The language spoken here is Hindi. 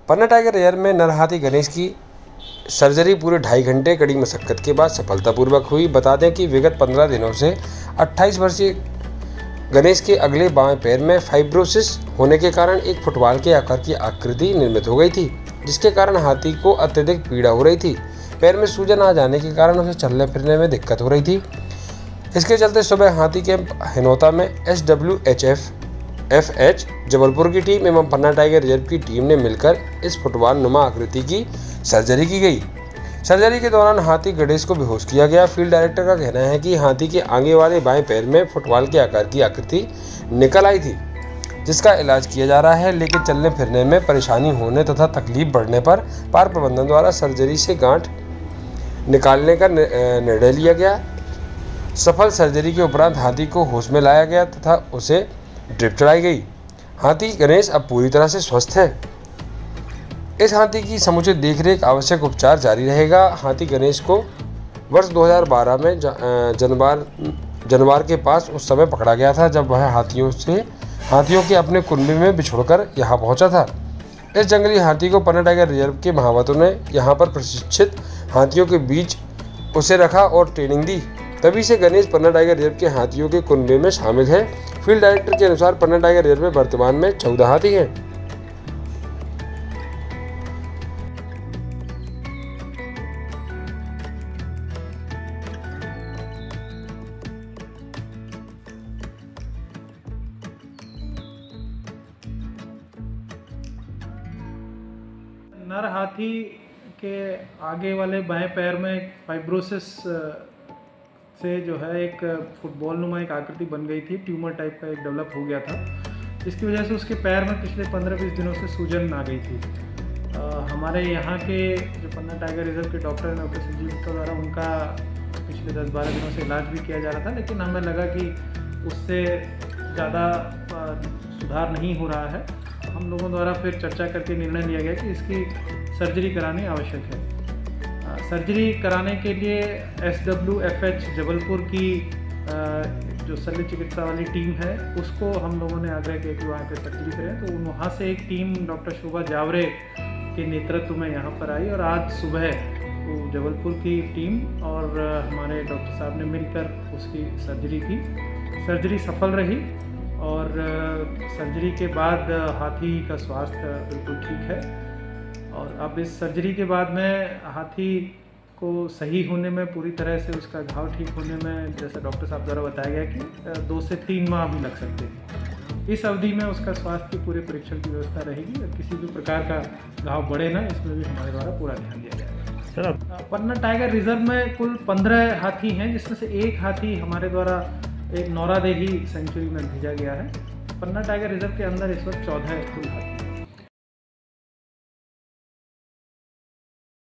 पन्ना टाइगर रिजर्व में नर हाथी गणेश की सर्जरी पूरे 2.5 घंटे कड़ी मशक्कत के बाद सफलतापूर्वक हुई। बता दें कि विगत 15 दिनों से 28 वर्षीय गणेश के अगले बाएं पैर में फाइब्रोसिस होने के कारण एक फुटबॉल के आकार की आकृति निर्मित हो गई थी, जिसके कारण हाथी को अत्यधिक पीड़ा हो रही थी। पैर में सूजन आ जाने के कारण उसे चलने फिरने में दिक्कत हो रही थी। इसके चलते सुबह हाथी कैंप हिनौता में SWHF-FH जबलपुर की टीम एवं पन्ना टाइगर रिजर्व की टीम ने मिलकर इस फुटबॉल नुमा आकृति की सर्जरी की गई। सर्जरी के दौरान हाथी गणेश को बेहोश किया गया। फील्ड डायरेक्टर का कहना है कि हाथी के आगे वाले बाएं पैर में फुटबॉल के आकार की आकृति निकल आई थी, जिसका इलाज किया जा रहा है, लेकिन चलने फिरने में परेशानी होने तथा तकलीफ बढ़ने पर पार्क प्रबंधन द्वारा सर्जरी से गांठ निकालने का निर्णय लिया गया। सफल सर्जरी के उपरांत हाथी को होश में लाया गया तथा उसे ड्रिप चढ़ाई गई। हाथी गणेश अब पूरी तरह से स्वस्थ है। इस हाथी की समुचित देखरेख आवश्यक उपचार जारी रहेगा। हाथी गणेश को वर्ष 2012 में जनवार के पास उस समय पकड़ा गया था, जब वह हाथियों के अपने कुनबे में बिछुड़कर यहाँ पहुँचा था। इस जंगली हाथी को पन्ना टाइगर रिजर्व के महावतों ने यहाँ पर प्रशिक्षित हाथियों के बीच उसे रखा और ट्रेनिंग दी। तभी से गणेश पन्ना टाइगर रिजर्व के हाथियों के कुनबे में शामिल है। फील्ड डायरेक्टर के अनुसार पन्ना टाइगर रिजर्व में वर्तमान में 14 हाथी हैं। नर हाथी के आगे वाले बाएं पैर में फाइब्रोसिस से जो है एक फुटबॉल नुमा एक आकृति बन गई थी, ट्यूमर टाइप का एक डेवलप हो गया था। इसकी वजह से उसके पैर में पिछले 15-20 दिनों से सूजन आ गई थी। हमारे यहाँ के जो पन्ना टाइगर रिजर्व के डॉक्टर हैं, डॉक्टर संजीव गुप्ता द्वारा उनका पिछले 10-12 दिनों से इलाज भी किया जा रहा था, लेकिन हमें लगा कि उससे ज़्यादा सुधार नहीं हो रहा है। हम लोगों द्वारा फिर चर्चा करके निर्णय लिया गया कि इसकी सर्जरी करानी आवश्यक है। सर्जरी कराने के लिए SWFH जबलपुर की जो शल्य चिकित्सा वाली टीम है, उसको हम लोगों ने आग्रह किया कि वहाँ पे सर्जरी करें। तो वहाँ से एक टीम डॉक्टर शोभा जावरे के नेतृत्व में यहाँ पर आई और आज सुबह वो जबलपुर की टीम और हमारे डॉक्टर साहब ने मिलकर उसकी सर्जरी की। सर्जरी सफल रही और सर्जरी के बाद हाथी का स्वास्थ्य बिल्कुल ठीक है। और अब इस सर्जरी के बाद में हाथी को सही होने में, पूरी तरह से उसका घाव ठीक होने में, जैसे डॉक्टर साहब द्वारा बताया गया कि 2 से 3 माह भी लग सकते हैं। इस अवधि में उसका स्वास्थ्य की पूरे परीक्षण की व्यवस्था रहेगी और किसी भी प्रकार का घाव बढ़े ना, इसमें भी हमारे द्वारा पूरा ध्यान दिया जाएगा। सर, पन्ना टाइगर रिजर्व में कुल 15 हाथी हैं, जिसमें से एक हाथी हमारे द्वारा एक नौरादेही सेंचुरी में भेजा गया है। पन्ना टाइगर रिजर्व के अंदर इस वक्त 14 कुल हाथी हैं।